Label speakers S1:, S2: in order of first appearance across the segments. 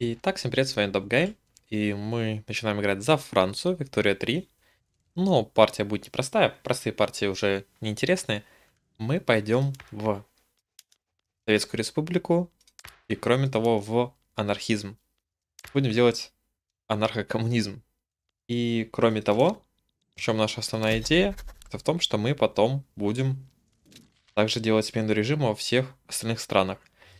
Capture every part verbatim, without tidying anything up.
S1: Итак, всем привет, с вами DopGame, и мы начинаем играть за Францию, Виктория три. Но партия будет непростая, простые партии уже неинтересные. Мы пойдем в Советскую Республику и, кроме того, в анархизм. Будем делать анархокоммунизм. И, кроме того, в чем наша основная идея, это в том, что мы потом будем также делать смену режима во всех остальных странах.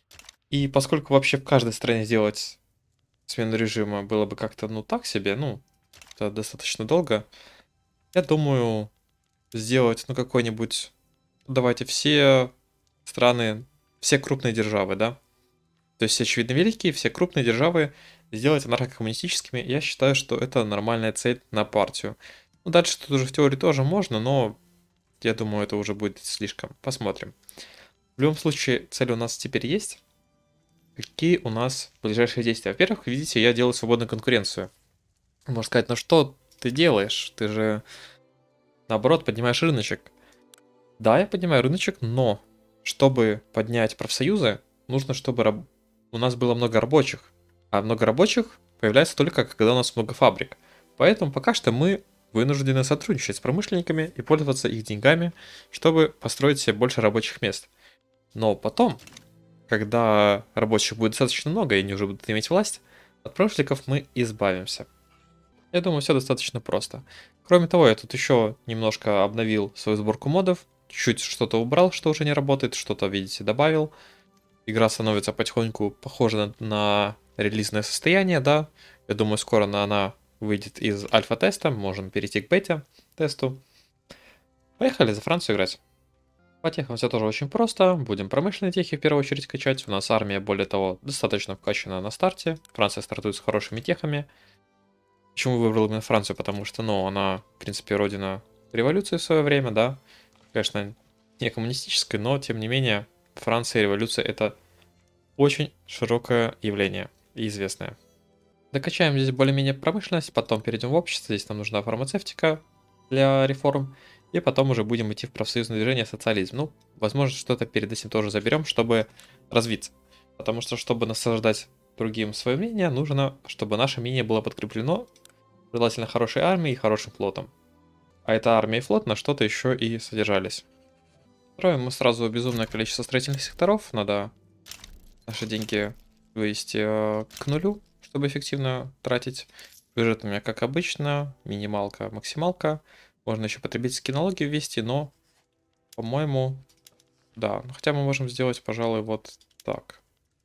S1: И поскольку вообще в каждой стране сделать смену режима было бы как-то, ну, так себе, ну, это достаточно долго. Я думаю, сделать, ну, какой-нибудь... Давайте все страны, все крупные державы, да? То есть все, очевидно, великие, все крупные державы сделать анархокоммунистическими. Я считаю, что это нормальная цель на партию. Ну, дальше тут уже в теории тоже можно, но я думаю, это уже будет слишком. Посмотрим. В любом случае, цель у нас теперь есть. Какие у нас ближайшие действия? Во-первых, видите, я делаю свободную конкуренцию. Можно сказать, ну что ты делаешь? Ты же, наоборот, поднимаешь рыночек. Да, я поднимаю рыночек, но чтобы поднять профсоюзы, нужно, чтобы раб- у нас было много рабочих. А много рабочих появляется только, когда у нас много фабрик. Поэтому пока что мы вынуждены сотрудничать с промышленниками и пользоваться их деньгами, чтобы построить себе больше рабочих мест. Но потом, когда рабочих будет достаточно много, и они уже будут иметь власть, от промышленников мы избавимся. Я думаю, все достаточно просто. Кроме того, я тут еще немножко обновил свою сборку модов, чуть что-то убрал, что уже не работает, что-то, видите, добавил. Игра становится потихоньку похожа на, на релизное состояние, да. Я думаю, скоро она, она выйдет из альфа-теста, можем перейти к бета-тесту. Поехали за Францию играть. По техам все тоже очень просто. Будем промышленные техи в первую очередь качать. У нас армия, более того, достаточно вкачана на старте. Франция стартует с хорошими техами. Почему выбрал именно Францию? Потому что, ну, она, в принципе, родина революции в свое время, да. Конечно, не коммунистической, но, тем не менее, Франция и революция — это очень широкое явление и известное. Докачаем здесь более-менее промышленность, потом перейдем в общество. Здесь нам нужна фармацевтика для реформ. И потом уже будем идти в профсоюзное движение, социализм. Ну, возможно, что-то перед этим тоже заберем, чтобы развиться. Потому что, чтобы наслаждать другим свое мнение, нужно, чтобы наше мнение было подкреплено желательно хорошей армией и хорошим флотом. А эта армия и флот на что-то еще и содержались. Строим мы сразу безумное количество строительных секторов. Надо наши деньги вывести э, к нулю, чтобы эффективно тратить. Бюджет у меня, как обычно, минималка, максималка. Можно еще потребительские налоги ввести, но, по-моему, да. Ну, хотя мы можем сделать, пожалуй, вот так.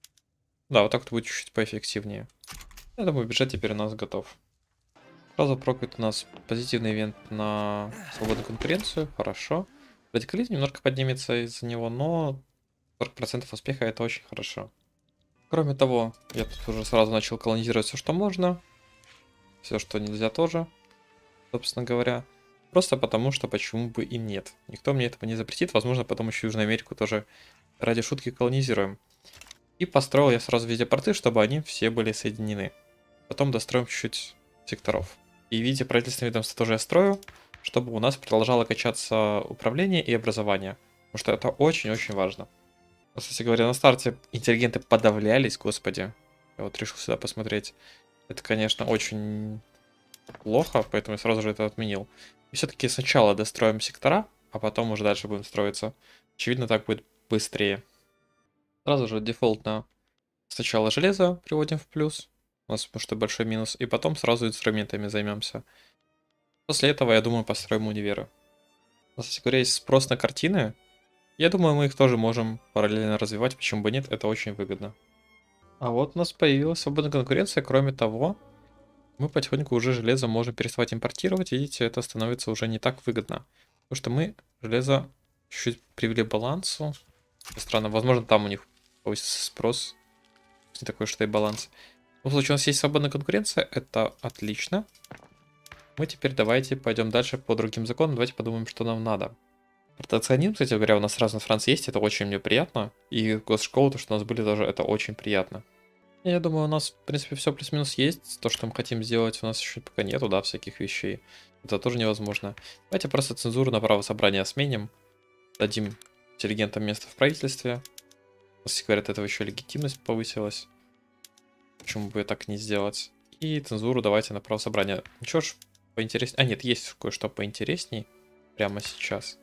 S1: Да, вот так вот будет чуть-чуть поэффективнее. Я думаю, бюджет теперь у нас готов. Сразу прокает у нас позитивный ивент на свободную конкуренцию. Хорошо. Радикализм немножко поднимется из-за него, но сорок процентов успеха — это очень хорошо. Кроме того, я тут уже сразу начал колонизировать все, что можно. Все, что нельзя тоже, собственно говоря. Просто потому, что почему бы и нет. Никто мне этого не запретит. Возможно, потом еще Южную Америку тоже ради шутки колонизируем. И построил я сразу везде порты, чтобы они все были соединены. Потом достроим чуть-чуть секторов. И в виде правительственного ведомства тоже я строю, чтобы у нас продолжало качаться управление и образование. Потому что это очень-очень важно. Кстати говоря, на старте интеллигенты подавлялись, господи. Я вот решил сюда посмотреть. Это, конечно, очень плохо, поэтому я сразу же это отменил. И все-таки сначала достроим сектора, а потом уже дальше будем строиться. Очевидно, так будет быстрее. Сразу же дефолтно сначала железо приводим в плюс. У нас, потому что большой минус. И потом сразу инструментами займемся. После этого, я думаю, построим универы. У нас, кстати говоря, есть спрос на картины. Я думаю, мы их тоже можем параллельно развивать. Почему бы нет? Это очень выгодно. А вот у нас появилась свободная конкуренция. Кроме того, мы потихоньку уже железо можем переставать импортировать. Видите, это становится уже не так выгодно. Потому что мы железо чуть-чуть привели к балансу. Странно, возможно, там у них повысится спрос. Не такой уж и баланс. В любом случае, у нас есть свободная конкуренция. Это отлично. Мы теперь давайте пойдем дальше по другим законам. Давайте подумаем, что нам надо. Протекционизм, кстати говоря, у нас сразу на Франции есть. Это очень мне приятно. И госшколы, то, что у нас были тоже, это очень приятно. Я думаю, у нас, в принципе, все плюс-минус есть. То, что мы хотим сделать, у нас еще пока нету, да, всяких вещей. Это тоже невозможно. Давайте просто цензуру на право собрания сменим. Дадим интеллигентам место в правительстве. Кстати говоря, от этого еще легитимность повысилась. Почему бы так не сделать? И цензуру давайте на право собрания. Ничего ж поинтереснее. А, нет, есть кое-что поинтересней прямо сейчас.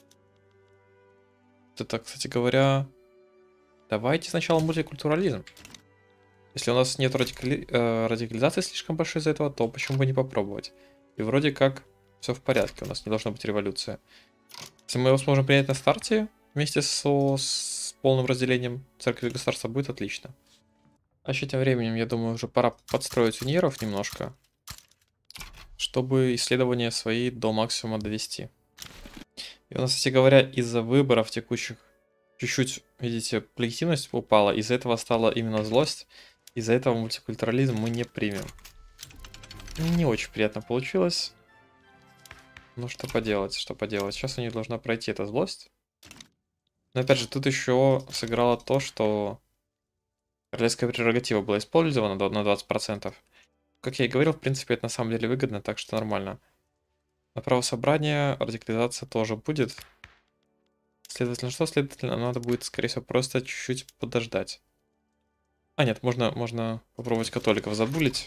S1: Это, кстати говоря, давайте сначала мультикультурализм. Если у нас нет радикали... э, радикализации слишком большой из-за этого, то почему бы не попробовать? И вроде как все в порядке, у нас не должна быть революция. Если мы его сможем принять на старте, вместе со... с полным разделением церкви и государства, будет отлично. А еще тем временем, я думаю, уже пора подстроить униров немножко, чтобы исследования свои до максимума довести. И у нас, кстати говоря, из-за выборов текущих чуть-чуть, видите, легитимность упала, из-за этого стала именно злость, из-за этого мультикультурализм мы не примем. Не очень приятно получилось. Ну что поделать, что поделать. Сейчас у них должна пройти эта злость. Но опять же, тут еще сыграло то, что королевская прерогатива была использована на двадцать процентов. Как я и говорил, в принципе, это на самом деле выгодно, так что нормально. На право собрания радикализация тоже будет. Следовательно, что? Следовательно, надо будет, скорее всего, просто чуть-чуть подождать. А, нет, можно, можно попробовать католиков забулить.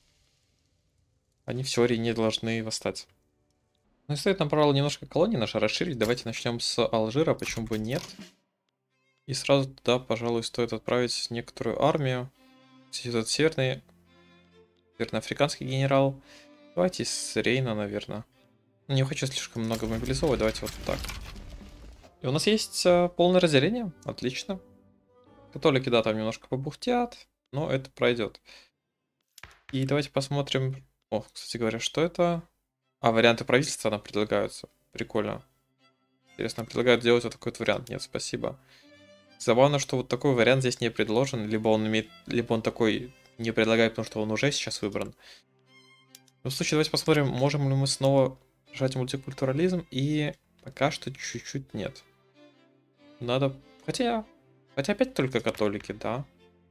S1: Они в теории не должны восстать. Ну и стоит нам, правило, немножко колонии наши расширить. Давайте начнем с Алжира, почему бы нет. И сразу туда, пожалуй, стоит отправить некоторую армию. Здесь этот северный, северноафриканский генерал. Давайте с Рейна, наверное. Не хочу слишком много мобилизовывать, давайте вот так. И у нас есть э, полное разделение, отлично. Католики, да, там немножко побухтят, но это пройдет. И давайте посмотрим... О, кстати говоря, что это? А, варианты правительства нам предлагаются. Прикольно. Интересно, предлагают сделать вот такой вот вариант. Нет, спасибо. Забавно, что вот такой вариант здесь не предложен. Либо он имеет... Либо он такой не предлагает, потому что он уже сейчас выбран. В любом случае, давайте посмотрим, можем ли мы снова жать мультикультурализм. И пока что чуть-чуть нет. Надо... Хотя... Хотя опять только католики, да.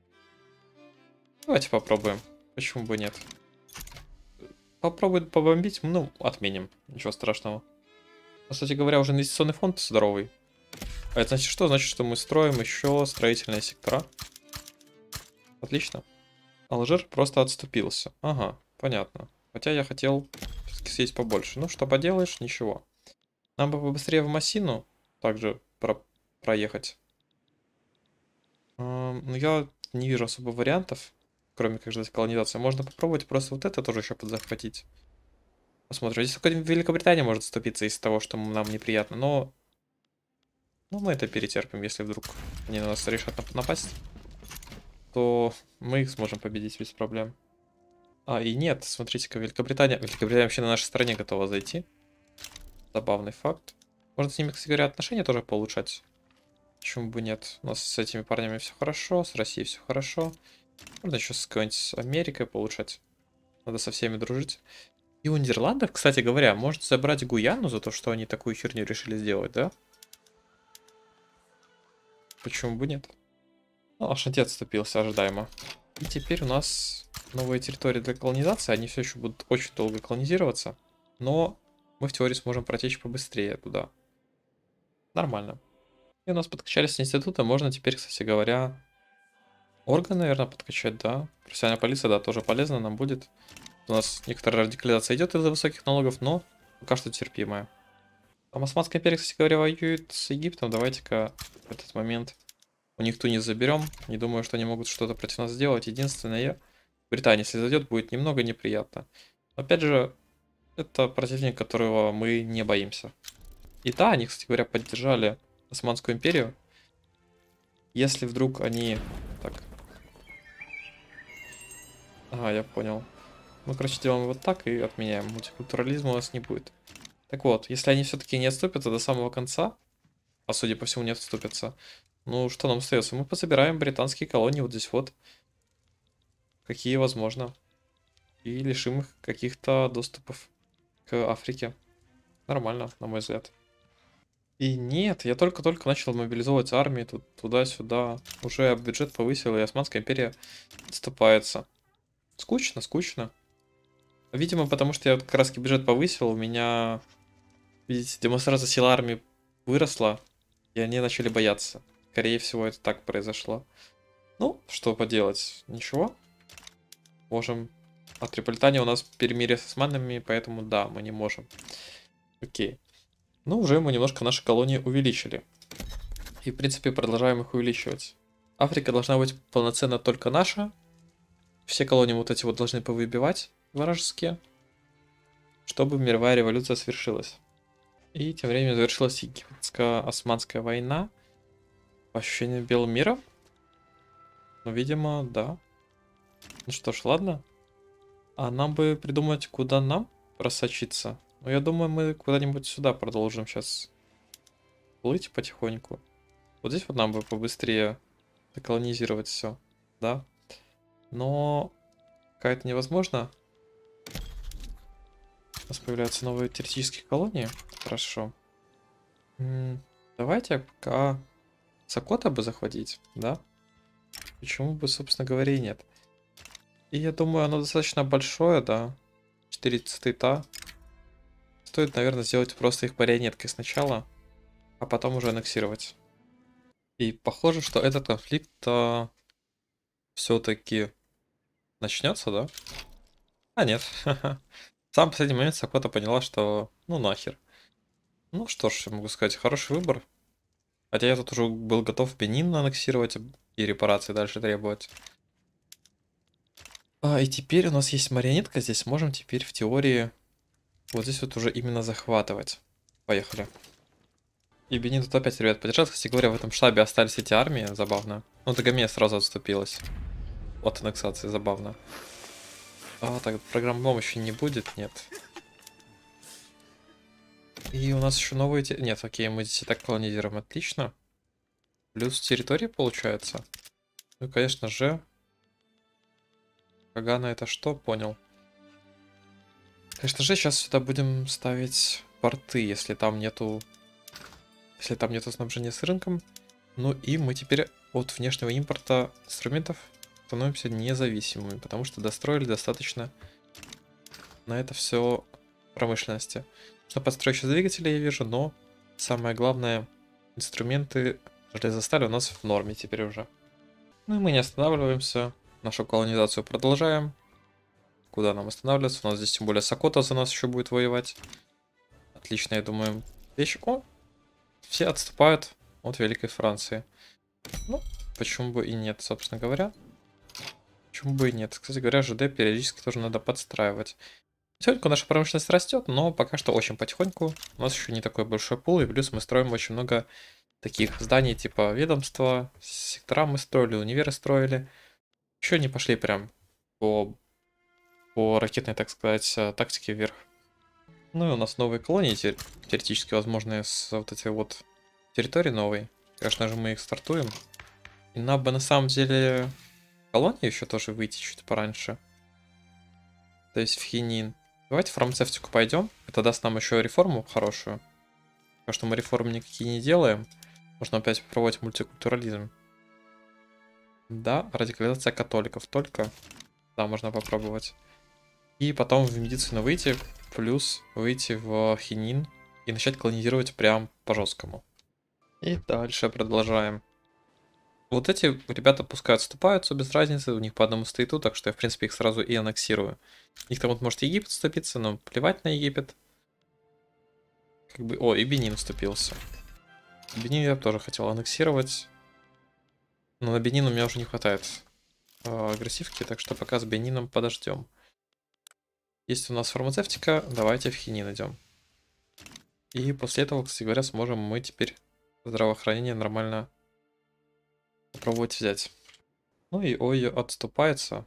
S1: Давайте попробуем. Почему бы нет? Попробуем побомбить, ну, отменим. Ничего страшного. Кстати говоря, уже инвестиционный фонд здоровый. А это значит что? Значит, что мы строим еще строительные сектора. Отлично. Алжир просто отступился. Ага, понятно. Хотя я хотел все-таки съесть побольше. Ну, что поделаешь, ничего. Нам бы побыстрее в Массину также про проехать. Но я не вижу особо вариантов, кроме как ждать колонизации. Можно попробовать просто вот это тоже еще подзахватить. Посмотрим. Здесь только Великобритания может вступиться из того, что нам неприятно, но... Ну, мы это перетерпим, если вдруг они на нас решат напасть. То мы их сможем победить без проблем. А, и нет, смотрите-ка, Великобритания... Великобритания вообще на нашей стороне готова зайти. Забавный факт. Можно с ними, кстати говоря, отношения тоже поулучшать. Почему бы нет? У нас с этими парнями все хорошо, с Россией все хорошо. Можно еще с какой-нибудь Америкой получать. Надо со всеми дружить. И у Нидерландов, кстати говоря, может забрать Гуяну за то, что они такую херню решили сделать, да? Почему бы нет? Ну, Ашанти отступился ожидаемо. И теперь у нас новые территории для колонизации. Они все еще будут очень долго колонизироваться. Но мы в теории сможем протечь побыстрее туда. Нормально. И у нас подкачались институты. Можно теперь, кстати говоря, органы, наверное, подкачать, да. Профессиональная полиция, да, тоже полезно нам будет. У нас некоторая радикализация идет из-за высоких налогов, но пока что терпимая. Там Османская империя, кстати говоря, воюет с Египтом. Давайте-ка в этот момент у них Тунис заберем. Не думаю, что они могут что-то против нас сделать. Единственное, Британия, если зайдет, будет немного неприятно. Но опять же, это противник, которого мы не боимся. И да, они, кстати говоря, поддержали Османскую империю. Если вдруг они... Так. Ага, я понял. Мы, короче, делаем вот так и отменяем. Мультикультурализма у нас не будет. Так вот, если они все-таки не отступятся до самого конца, а судя по всему не отступятся, ну что нам остается? Мы пособираем британские колонии вот здесь вот. Какие возможно. И лишим их каких-то доступов к Африке. Нормально, на мой взгляд. И нет, я только-только начал мобилизовывать армии тут туда-сюда. Уже бюджет повысил, и Османская империя отступается. Скучно, скучно. Видимо, потому что я вот как раз бюджет повысил, у меня, видите, демонстрация сил армии выросла, и они начали бояться. Скорее всего, это так произошло. Ну, что поделать, ничего. можем... А Триполитания у нас перемирие с османами, поэтому да, мы не можем. Окей. Ну, уже мы немножко наши колонии увеличили. И, в принципе, продолжаем их увеличивать. Африка должна быть полноценно только наша. Все колонии вот эти вот должны повыбивать вражеские, чтобы мировая революция свершилась. И тем временем завершилась египетско-османская война. По ощущениям Белого мира. Ну, видимо, да. Ну что ж, ладно. А нам бы придумать, куда нам просочиться. Ну, я думаю, мы куда-нибудь сюда продолжим сейчас плыть потихоньку. Вот здесь вот нам бы побыстрее деколонизировать все, да. Но какая-то невозможно. У нас появляются новые теоретические колонии. Хорошо. М-м, давайте пока Сокота бы захватить, да? Почему бы, собственно говоря, и нет. И я думаю, оно достаточно большое, да. четыре цита. Стоит, наверное, сделать просто их марионеткой сначала, а потом уже аннексировать. И похоже, что этот конфликт а, все-таки начнется, да? А нет. В самый последний момент Сокота поняла, что ну нахер. Ну что ж, я могу сказать, хороший выбор. Хотя я тут уже был готов Бенин аннексировать и репарации дальше требовать. А, и теперь у нас есть марионетка, здесь можем теперь в теории вот здесь вот уже именно захватывать. Поехали. И Бенин тут опять, ребят, поддержал. Кстати говоря, в этом штабе остались эти армии, забавно. Ну, Дагомея сразу отступилась от аннексации, забавно. А, так, программ помощи не будет, нет. И у нас еще новые... Те... Нет, окей, мы здесь и так колонизируем, отлично. Плюс территории получается. Ну, конечно же. Кагана это что? Понял. Конечно же, сейчас сюда будем ставить порты, если там нету... Если там нету снабжения с рынком. Ну и мы теперь от внешнего импорта инструментов становимся независимыми, потому что достроили достаточно на это все промышленности. Нужно подстроить еще двигатели, я вижу, но самое главное, инструменты железостали у нас в норме теперь уже. Ну и мы не останавливаемся, нашу колонизацию продолжаем. Куда нам останавливаться? У нас здесь тем более Сокота за нас еще будет воевать. Отлично, я думаю, вещь. О, все отступают от Великой Франции. Ну, почему бы и нет, собственно говоря. Почему бы и нет. Кстати говоря, ЖД периодически тоже надо подстраивать. Потихоньку наша промышленность растет, но пока что очень потихоньку. У нас еще не такой большой пул, и плюс мы строим очень много таких зданий, типа ведомства, сектора мы строили, универы строили. Еще не пошли прям по, по ракетной, так сказать, тактике вверх. Ну и у нас новые колонии, теоретически возможные с вот этой вот территории новой. Конечно же, мы их стартуем. И нам бы на самом деле колонии еще тоже выйти чуть пораньше. То есть в Хинин. Давайте в фармацевтику пойдем. Это даст нам еще реформу хорошую. Потому что мы реформы никакие не делаем. Можно опять попробовать мультикультурализм. Да, радикализация католиков только. Да, можно попробовать. И потом в медицину выйти. Плюс выйти в Хинин. И начать колонизировать прям по жесткому. И дальше продолжаем. Вот эти ребята пускай отступаются без разницы. У них по одному стоиту, так что я в принципе их сразу и аннексирую. Их там вот может Египет вступиться, но плевать на Египет. Как бы... О, и Бенин вступился. Бенин я тоже хотел аннексировать. Но на Бенин у меня уже не хватает э, агрессивки, так что пока с Бенином подождем. Есть у нас фармацевтика, давайте в Хинин идем. И после этого, кстати говоря, сможем мы теперь здравоохранение нормально попробовать взять. Ну и ой, отступается.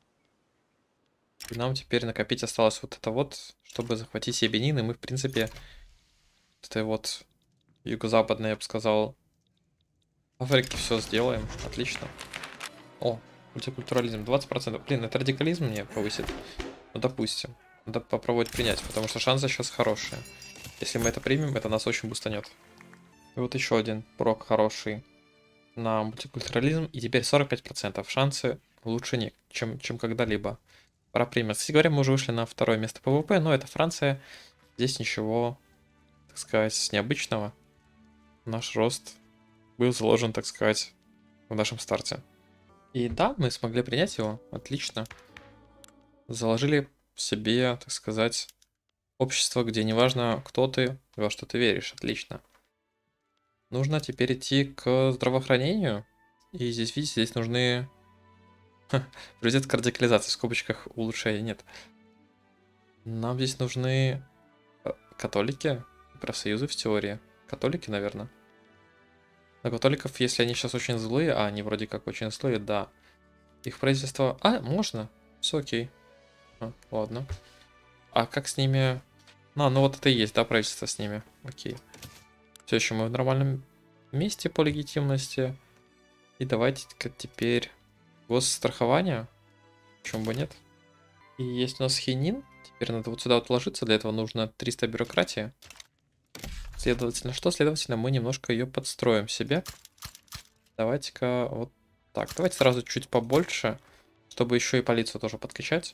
S1: И нам теперь накопить осталось вот это вот, чтобы захватить себе Бенин. И мы, в принципе, это вот юго-западное, я бы сказал, Африки все сделаем. Отлично. О, мультикультурализм двадцать процентов. Блин, это радикализм мне повысит. Ну, допустим. Надо попробовать принять, потому что шансы сейчас хорошие. Если мы это примем, это нас очень бустанет. И вот еще один прок хороший на мультикультурализм. И теперь сорок пять процентов. Шансы лучше, не, чем, чем когда-либо. Пора пример. Кстати говоря, мы уже вышли на второе место по ВВП, но это Франция. Здесь ничего, так сказать, необычного. Наш рост был заложен, так сказать, в нашем старте. И да, мы смогли принять его. Отлично. заложили себе, так сказать, общество, где неважно, кто ты, во что ты веришь. Отлично. Нужно теперь идти к здравоохранению. И здесь, видите, здесь нужны... Приоритет к радикализации, в скобочках улучшения нет. Нам здесь нужны католики, профсоюзы в теории. Католики, наверное. На католиков, если они сейчас очень злые, а они вроде как очень злые, да. Их правительство... А, можно. Все окей. А, ладно. А как с ними... Ну, ну вот это и есть, да, правительство с ними. Окей. Все еще мы в нормальном месте по легитимности. И давайте-ка теперь госстрахование. Почему бы нет? И есть у нас хинин. Теперь надо вот сюда вот вложиться. Для этого нужно триста бюрократии. Следовательно, что? Следовательно, мы немножко ее подстроим себе. Давайте-ка вот так. Давайте сразу чуть побольше, чтобы еще и полицию тоже подкачать.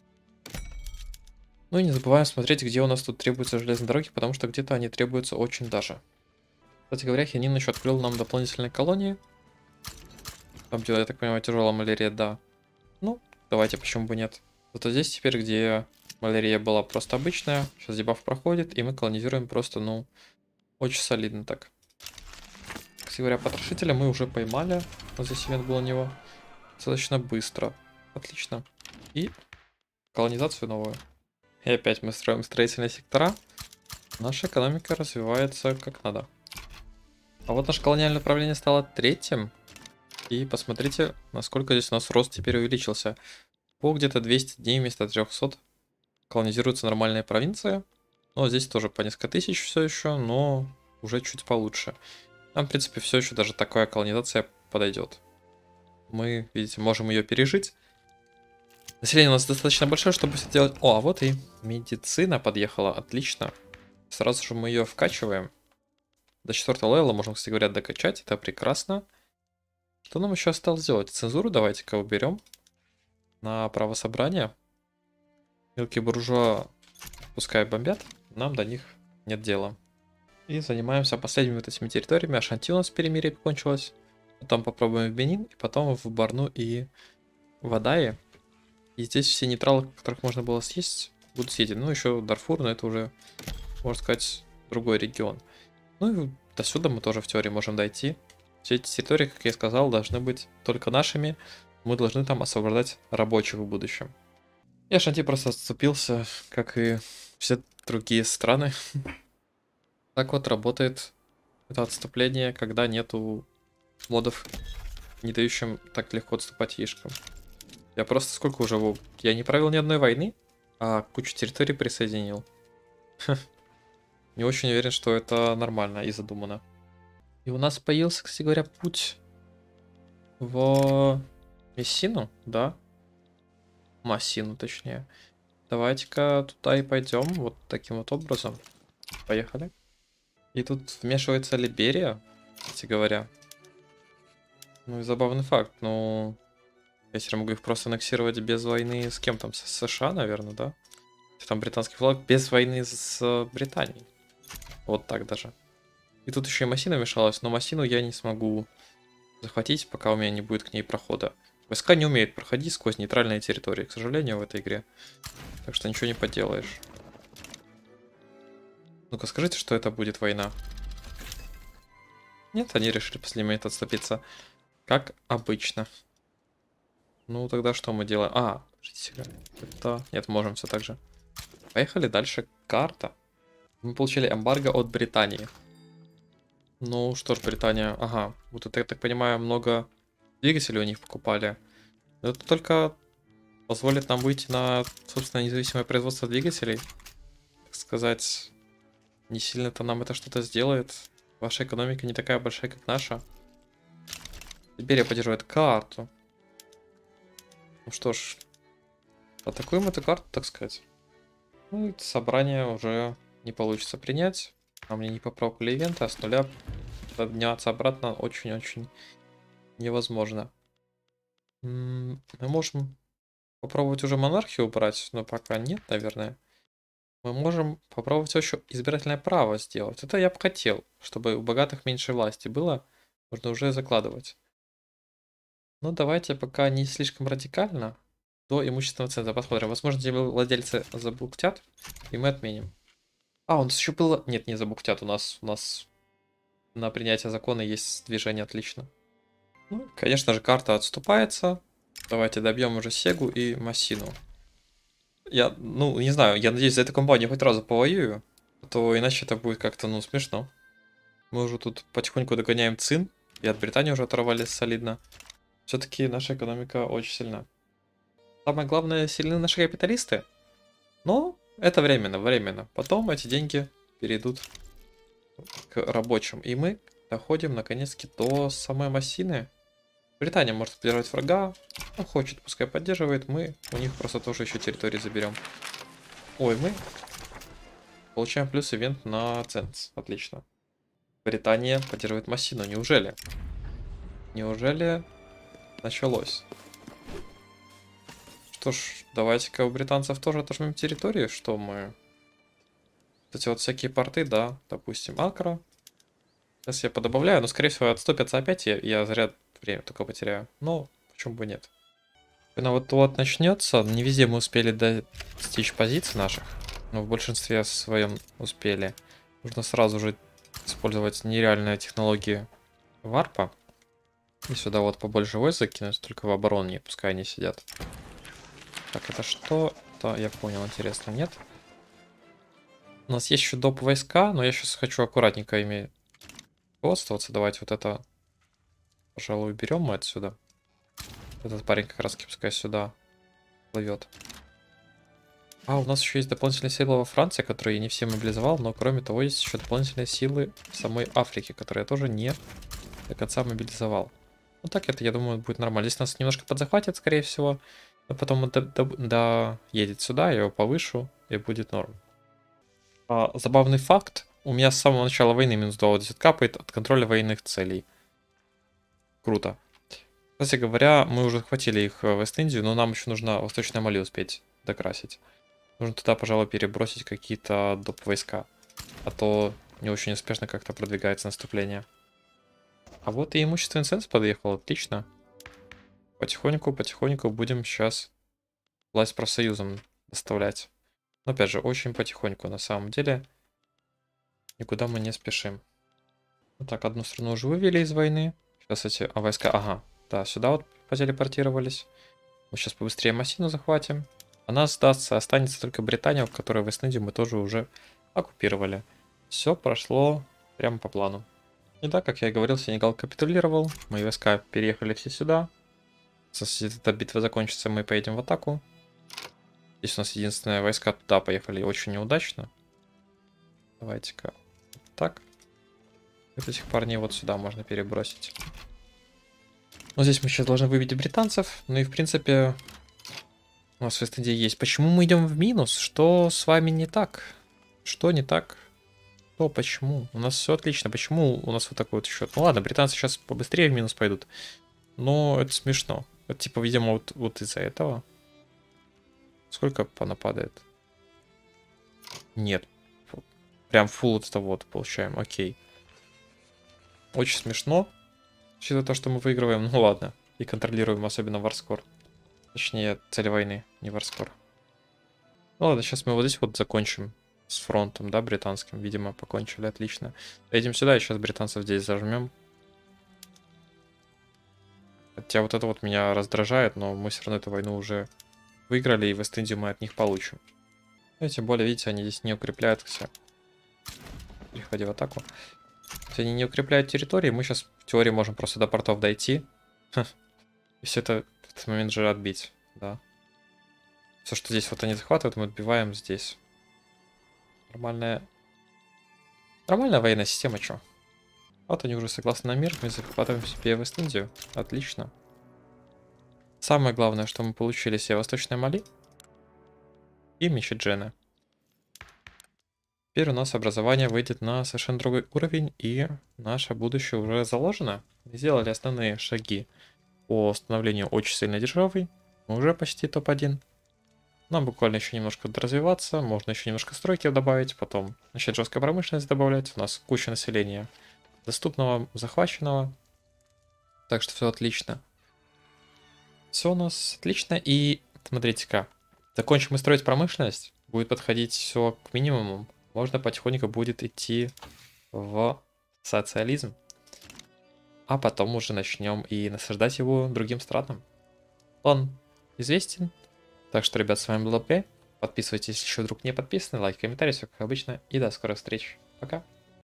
S1: Ну и не забываем смотреть, где у нас тут требуются железные дороги, потому что где-то они требуются очень даже. Кстати говоря, хинин еще открыл нам дополнительные колонии. Там, где, я так понимаю, тяжелая малярия, да. Ну, давайте, почему бы нет. Вот здесь теперь, где малярия была просто обычная, сейчас дебаф проходит, и мы колонизируем просто, ну, очень солидно так. Кстати говоря, потрошителя мы уже поймали. Вот здесь ивент был у него. Достаточно быстро. Отлично. И колонизацию новую. И опять мы строим строительные сектора. Наша экономика развивается как надо. А вот наше колониальное управление стало третьим. И посмотрите, насколько здесь у нас рост теперь увеличился. По где-то двести дней вместо трёхсот колонизируются нормальные провинции. Но здесь тоже по несколько тысяч все еще, но уже чуть получше. Нам, в принципе, все еще даже такая колонизация подойдет. Мы, видите, можем ее пережить. Население у нас достаточно большое, чтобы все делать. О, а вот и медицина подъехала. Отлично. Сразу же мы ее вкачиваем. До четвёртого левела можно, кстати говоря, докачать. Это прекрасно. Что нам еще осталось сделать? Цензуру давайте-ка уберем. На право собрания. Мелкие буржуа пускай бомбят. Нам до них нет дела. И занимаемся последними вот этими территориями. Ашанти у нас перемирие кончилось. Потом попробуем в Бенин. И потом в Барну и в Адае. И здесь все нейтралы, которых можно было съесть, будут съедены. Ну, еще Дарфур, но это уже, можно сказать, другой регион. Ну и до сюда мы тоже в теории можем дойти. Все эти территории, как я сказал, должны быть только нашими. Мы должны там освобождать рабочих в будущем. И Ашанти просто отступился, как и все другие страны. Так вот работает это отступление, когда нету модов, не дающим так легко отступать яишкам. Я просто сколько уже... Я не провел ни одной войны, а кучу территорий присоединил. Не очень уверен, что это нормально и задумано. И у нас появился, кстати говоря, путь в Мессину, да? Массину, точнее. Давайте-ка туда и пойдем вот таким вот образом. Поехали. И тут вмешивается Либерия, кстати говоря. Ну и забавный факт, ну... Я теперь могу их просто аннексировать без войны с кем там? С США, наверное, да? Там британский флаг без войны с Британией. Вот так даже. И тут еще и Массина мешалась, но Массину я не смогу захватить, пока у меня не будет к ней прохода. Войска не умеют проходить сквозь нейтральные территории, к сожалению, в этой игре. Так что ничего не поделаешь. Ну-ка, скажите, что это будет война. Нет, они решили после момента отступиться. Как обычно. Ну, тогда что мы делаем? А, подождите, это... Нет, можем все так же. Поехали дальше. Карта. Мы получили эмбарго от Британии. Ну что ж, Британия. Ага, вот это, я так понимаю, много двигателей у них покупали. Это только позволит нам выйти на, собственно, независимое производство двигателей. Так сказать, не сильно-то нам это что-то сделает. Ваша экономика не такая большая, как наша. Либерия поддерживает карту. Ну что ж, атакуем эту карту, так сказать. Ну и собрание уже не получится принять. А мне не попробовали ивенты, а с нуля подняться обратно очень-очень невозможно. Мы можем попробовать уже монархию убрать, но пока нет, наверное. Мы можем попробовать еще избирательное право сделать. Это я бы хотел, чтобы у богатых меньше власти было. Можно уже закладывать. Ну давайте пока не слишком радикально. до имущественного центра. Посмотрим. Возможно, владельцы забухтят, и мы отменим. А, у нас еще было... Нет, не забухтят. У нас, у нас на принятие закона есть движение. Отлично. Ну, конечно же, карта отступается. Давайте добьем уже Сегу и Массину. Я, ну, не знаю, я надеюсь, за эту компанию хоть разу повоюю. А то иначе это будет как-то, ну, смешно. Мы уже тут потихоньку догоняем Цин. И от Британии уже оторвались солидно. Все-таки наша экономика очень сильна. Самое главное, сильны наши капиталисты. Но это временно, временно. Потом эти деньги перейдут к рабочим. И мы доходим наконец-таки до самой Массины. Британия может поддерживать врага. Ну, хочет, пускай поддерживает. Мы у них просто тоже еще территории заберем. Ой, мы получаем плюс ивент на ценз. Отлично. Британия поддерживает Массину. Неужели? Неужели началось? Что ж, давайте-ка у британцев тоже отожмем территории, что мы... Кстати, вот всякие порты, да, допустим, Акра. Сейчас я подобавляю, но, скорее всего, отступятся опять, я, я зря время только потеряю. Но, почему бы нет. Когда вот вот начнется, не везде мы успели достичь позиций наших, но в большинстве своем успели. Нужно сразу же использовать нереальные технологии варпа. И сюда вот побольше войск закинуть, только в обороне, пускай они сидят. Так, это что? Да, я понял, интересно, нет? У нас есть еще доп. Войска, но я сейчас хочу аккуратненько ими руководствоваться. Давайте вот это, пожалуй, уберем мы отсюда. Этот парень как раз пускай сюда плывет. А, у нас еще есть дополнительные силы во Франции, которые я не все мобилизовал, но кроме того есть еще дополнительные силы в самой Африке, которые я тоже не до конца мобилизовал. Ну так это, я думаю, будет нормально. Здесь нас немножко подзахватят, скорее всего. Но потом он доедет сюда, я его повышу, и будет норм. А, забавный факт. У меня с самого начала войны минус два вот капает от контроля военных целей. Круто. Кстати говоря, мы уже захватили их в Вест-Индию, но нам еще нужно Восточное Мали успеть докрасить. Нужно туда, пожалуй, перебросить какие-то доп. Войска. А то не очень успешно как-то продвигается наступление. А вот и имущественный ценз подъехал, отлично. Потихоньку, потихоньку будем сейчас власть профсоюзом доставлять. Но опять же, очень потихоньку, на самом деле. Никуда мы не спешим. Вот так, одну страну уже вывели из войны. Сейчас эти а, войска, ага, да, сюда вот потелепортировались. Мы сейчас побыстрее Массину захватим. Она сдастся, останется только Британия, в которой Вест-Индию мы тоже уже оккупировали. Все прошло прямо по плану. И да, как я и говорил, Сенегал капитулировал. Мои войска переехали все сюда. Если эта битва закончится, мы поедем в атаку. Здесь у нас единственные войска туда поехали очень неудачно. Давайте-ка так. Вот этих парней вот сюда можно перебросить. Но здесь мы сейчас должны выбить британцев. Ну и в принципе у нас в Вест-Индии есть. Почему мы идем в минус? Что с вами не так? Что не так? Что, почему? У нас все отлично. Почему у нас вот такой вот счет? Ну ладно, британцы сейчас побыстрее в минус пойдут. Но это смешно. Это типа, видимо, вот, вот из-за этого. Сколько понападает? Нет. Прям фул вот это вот получаем. Окей. Очень смешно. Учитывая то, что мы выигрываем, ну ладно. И контролируем особенно варскор. Точнее, цель войны, не варскор. Ну ладно, сейчас мы вот здесь вот закончим с фронтом, да, британским. Видимо, покончили, отлично. Едем сюда, и сейчас британцев здесь зажмем. Хотя вот это вот меня раздражает, но мы все равно эту войну уже выиграли, и Вест-Индию мы от них получим. Ну, и тем более, видите, они здесь не укрепляют все. Переходи в атаку. Если они не укрепляют территории, мы сейчас в теории можем просто до портов дойти. И все это в этот момент же отбить, да. Все, что здесь вот они захватывают, мы отбиваем здесь. Нормальная... Нормальная военная система, чё? Вот они уже согласны на мир, мы захватываем себе Вест-Индию. Отлично. Самое главное, что мы получили себе Восточное Мали и Мичиджены. Теперь у нас образование выйдет на совершенно другой уровень, и наше будущее уже заложено. Мы сделали основные шаги по становлению очень сильной державы. Мы уже почти топ один. Нам буквально еще немножко развиваться, можно еще немножко стройки добавить, потом начать жесткую промышленность добавлять. У нас куча населения доступного, захваченного. Так что все отлично. Все у нас отлично, и смотрите-ка. Закончим мы строить промышленность, будет подходить все к минимуму. Можно потихоньку будет идти в социализм. А потом уже начнем и насаждать его другим странам. Он известен. Так что, ребят, с вами был АП. Подписывайтесь, если еще вдруг не подписаны. Лайк, комментарий, все как обычно. И до скорых встреч. Пока.